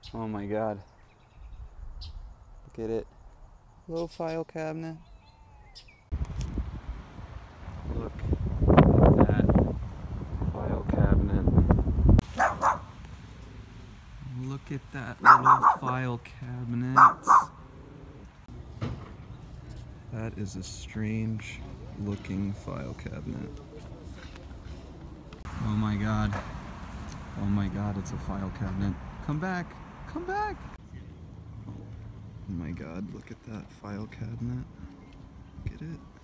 Oh my god. Look at it. Little file cabinet. Look at that file cabinet. Look at that little file cabinet. That is a strange looking file cabinet. Oh my god. Oh my god, it's a file cabinet. Come back! Come back! Oh my god, look at that file cabinet. Look at it.